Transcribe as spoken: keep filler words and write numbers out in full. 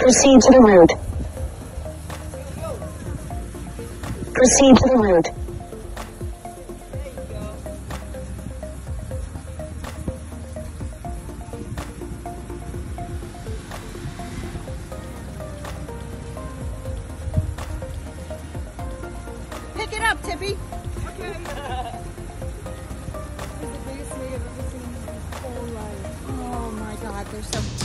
Proceed to the route. Proceed to the route. Pick it up, Tippy. Okay. This is the biggest wig I've ever seen in my whole life. Oh my God, they're so